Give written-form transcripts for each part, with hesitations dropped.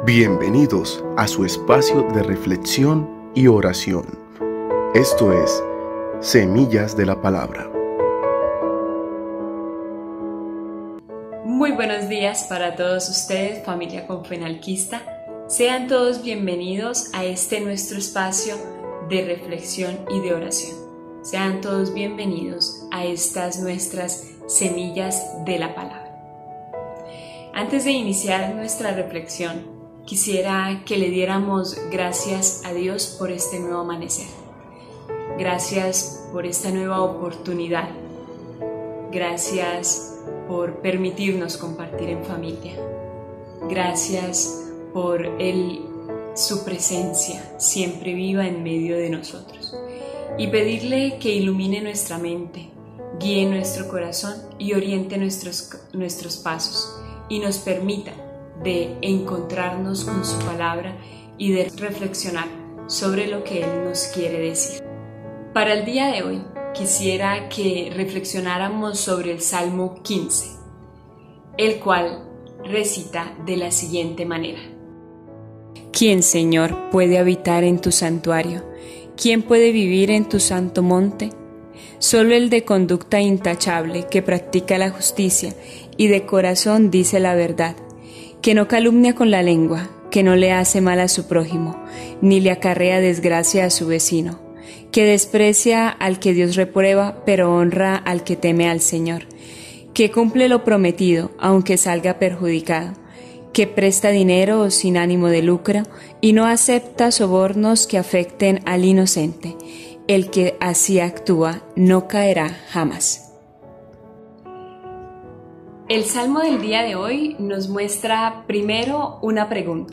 Bienvenidos a su espacio de reflexión y oración. Esto es Semillas de la Palabra. Muy buenos días para todos ustedes, familia confenalquista. Sean todos bienvenidos a este nuestro espacio de reflexión y de oración. Sean todos bienvenidos a estas nuestras semillas de la palabra. Antes de iniciar nuestra reflexión, quisiera que le diéramos gracias a Dios por este nuevo amanecer. Gracias por esta nueva oportunidad. Gracias por permitirnos compartir en familia. Gracias por su presencia siempre viva en medio de nosotros. Y pedirle que ilumine nuestra mente, guíe nuestro corazón y oriente nuestros pasos y nos permita de encontrarnos con su palabra y de reflexionar sobre lo que Él nos quiere decir. Para el día de hoy quisiera que reflexionáramos sobre el Salmo 15, el cual recita de la siguiente manera: ¿Quién, Señor, puede habitar en tu santuario? ¿Quién puede vivir en tu santo monte? Solo el de conducta intachable, que practica la justicia y de corazón dice la verdad, que no calumnia con la lengua, que no le hace mal a su prójimo, ni le acarrea desgracia a su vecino, que desprecia al que Dios reprueba, pero honra al que teme al Señor, que cumple lo prometido, aunque salga perjudicado, que presta dinero sin ánimo de lucro y no acepta sobornos que afecten al inocente. El que así actúa no caerá jamás. El Salmo del día de hoy nos muestra primero una pregunta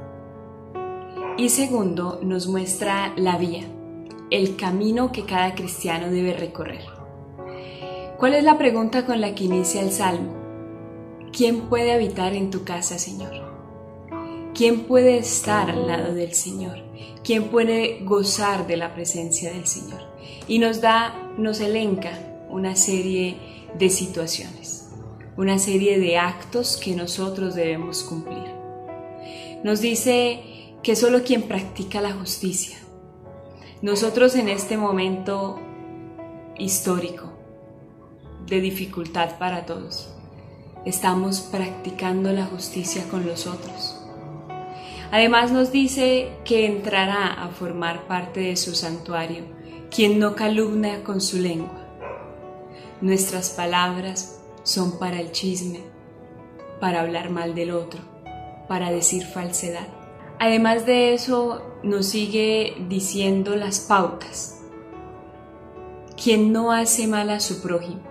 y segundo nos muestra la vía, el camino que cada cristiano debe recorrer. ¿Cuál es la pregunta con la que inicia el Salmo? ¿Quién puede habitar en tu casa, Señor? ¿Quién puede estar al lado del Señor? ¿Quién puede gozar de la presencia del Señor? Y nos elenca una serie de situaciones, una serie de actos que nosotros debemos cumplir. Nos dice que solo quien practica la justicia. Nosotros en este momento histórico de dificultad para todos, estamos practicando la justicia con los otros. Además nos dice que entrará a formar parte de su santuario quien no calumnia con su lengua. Nuestras palabras son para el chisme, para hablar mal del otro, para decir falsedad. Además de eso, nos sigue diciendo las pautas. Quien no hace mal a su prójimo.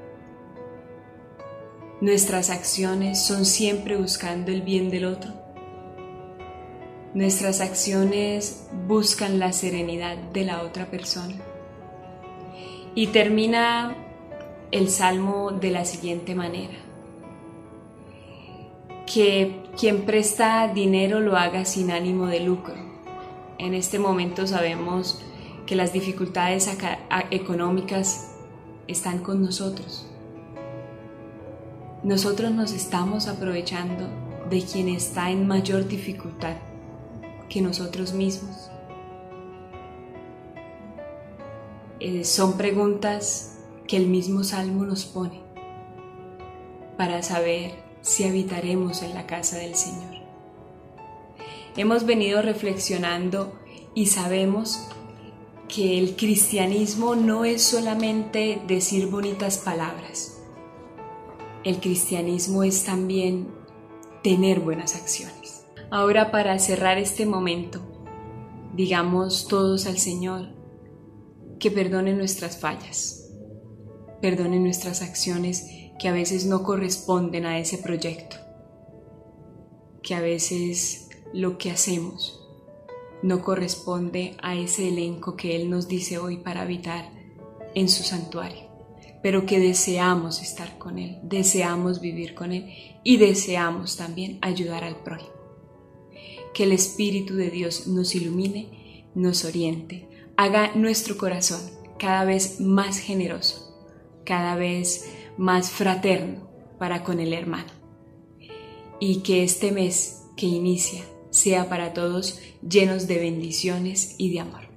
Nuestras acciones son siempre buscando el bien del otro. Nuestras acciones buscan la serenidad de la otra persona. Y termina el Salmo de la siguiente manera: que quien presta dinero lo haga sin ánimo de lucro. En este momento sabemos que las dificultades económicas están con nosotros. Nosotros nos estamos aprovechando de quien está en mayor dificultad que nosotros mismos. Son preguntas que el mismo Salmo nos pone para saber si habitaremos en la casa del Señor. Hemos venido reflexionando y sabemos que el cristianismo no es solamente decir bonitas palabras. El cristianismo es también tener buenas acciones. Ahora, para cerrar este momento, digamos todos al Señor que perdone nuestras fallas, perdone nuestras acciones que a veces no corresponden a ese proyecto, que a veces lo que hacemos no corresponde a ese elenco que Él nos dice hoy para habitar en su santuario, pero que deseamos estar con Él, deseamos vivir con Él y deseamos también ayudar al prójimo. Que el Espíritu de Dios nos ilumine, nos oriente, haga nuestro corazón cada vez más generoso, cada vez más fraterno para con el hermano. Y que este mes que inicia sea para todos llenos de bendiciones y de amor.